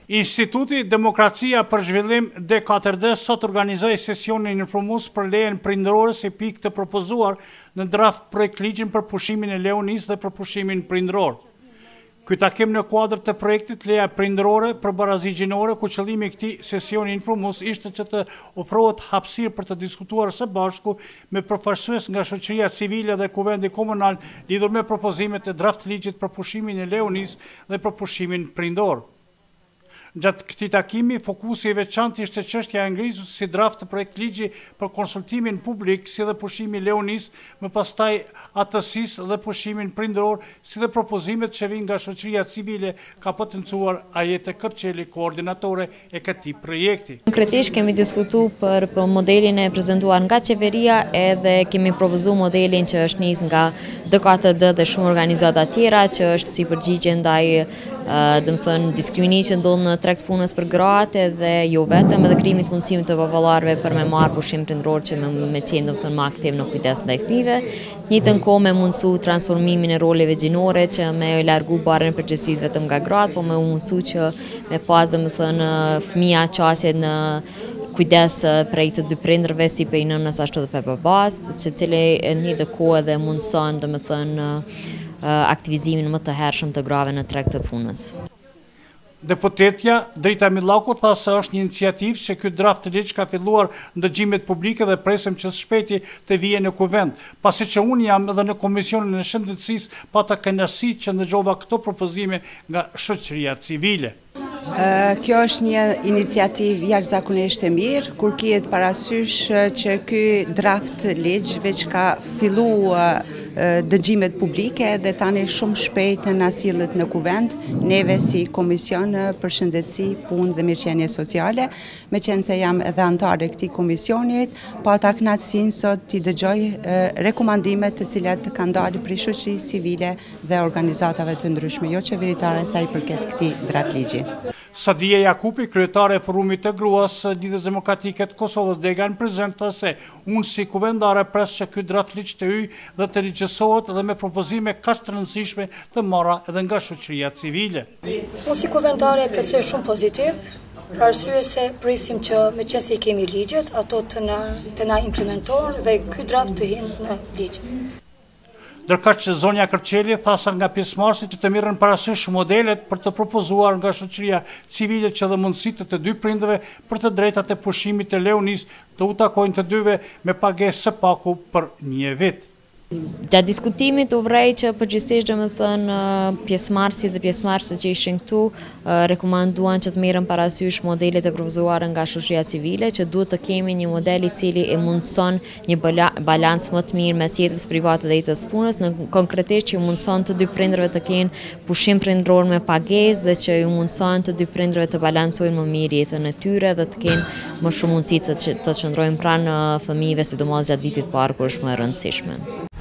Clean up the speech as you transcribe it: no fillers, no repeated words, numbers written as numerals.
Instituti Demokracia për Zhvillim D4D sot organizoi sesionin informues për lejen prindërore si pikë të propozuar në draft projekt ligjin për pushimin e lejonisë dhe për pushimin prindëror. Ky takim në kuadër të projektit leja prindërore për barazi gjinore, ku qëllimi i këtij sesioni informues ishte që të ofrohet hapësirë për të diskutuar së bashku me përfaqësues nga shoqëria civile dhe kuvendi komunal lidhur me propozimet e draft ligjit për pushimin e lejonisë dhe për pushimin prindëror. Gjatë këtij takimi, fokusi i veçantë ishte çështja e ngritur si draft të projekt ligji për konsultimin publik, si dhe pushimi lejonisë, më pastaj atësisë dhe pushimin prindëror, si dhe propozimet që vijnë nga shoqëria civile, ka potencuar Ajete Kërçeli, koordinatore e këtij projekti. Konkretisht kemi diskutuar për modelin e prezantuar nga qeveria, edhe kemi propozuar modelin që është nis nga D4D dhe shumë organizata tjera, që është si përgjigje ndaj diskriminimit që ndodh në treg të punës për gratë, dhe jo vetëm edhe krijimit të mundësive të baballarëve për me marrë pushim prindëror që me qenë më aktiv në kujdes ndaj fëmijëve. Njëjtën kohë me mundësu transformimin e roleve gjinore, që me largu barën e përgjegjësisë vetëm nga gratë, po me mundësu që me pas fëmia qasje në kujdes prej të dy prindërve, si prej nënës ashtu edhe prej babas, që cili njëjtë kohë edhe mundëson aktivizimin më të hershëm të grave në treg të punës. Deputetja Drita Millaku tha se është një iniciativë që ky draft ligj ka filluar në dëgjimet publike dhe presim që së shpejti të vijë në kuvend, pasi që unë jam edhe në Komisionin e Shëndetësisë pata kënaqësi që ndëgjova këto propozime nga shoqëria civile. Kjo është një iniciativë jashtëzakonisht e mirë, kur kihet parasysh që ky draft ligj veç ka filluar dëgjimet publike dhe tani shumë shpejt na sillet në kuvend, neve si Komision për Shëndetësi, Punë dhe Mirëqenie Sociale, meqense jam edhe antare e këtij komisionit, pata kënaqësinë sot t'i dëgjoj rekomandimet të cilat kanë dalë prej shoqërisë civile dhe organizatave të ndryshme jo qeveritare sa i përket këtij draft ligji. Sadia Jakupi, kryetare e Forumit të Gruas Lidhjes Demokratike të Kosovës Degan, prezanton se unë si kuvendare pres që ky draft ligj të hyjë dhe të rigjesohet dhe me propozime kaq të rëndësishme të marra edhe nga shoqëria civile. Unë si kuvendare e plotësoj shumë pozitiv, për arsye se prisim që meqense i kemi ligjet, ato të na implementohen dhe ky draft të hyjë në ligj. Ndërkaq që zonja Kërçeli thasën nga pjesëmarrësit që të mirën parasysh modelet për të propozuar nga shoqëria civile që dhe mundësitë të dy prindërve për të drejtat e pushimit të lejonisë të u takojnë të dyve me pagesë së paku për një vit. Gjatë diskutimit u vrej që përgjithsisht pjesëmarrësit dhe pjesëmarrësit që ishin këtu rekomanduan që të merren parasysh modelet e propozuara nga shoqëria civile, që duhet të kemi një model i cili e mundson një balancë më të mirë mes jetës private dhe jetës punës, në konkretisht që mundson të dy prindërve të kenë pushim prindëror me pagesë dhe që ju mundson të dy prindërve të balancojnë më mirë jetën e tyre dhe të kenë më shumë mundësi të qëndrojnë pranë fëmijëve, sidomos gjatë vitit të parë kur është më e rëndësishme.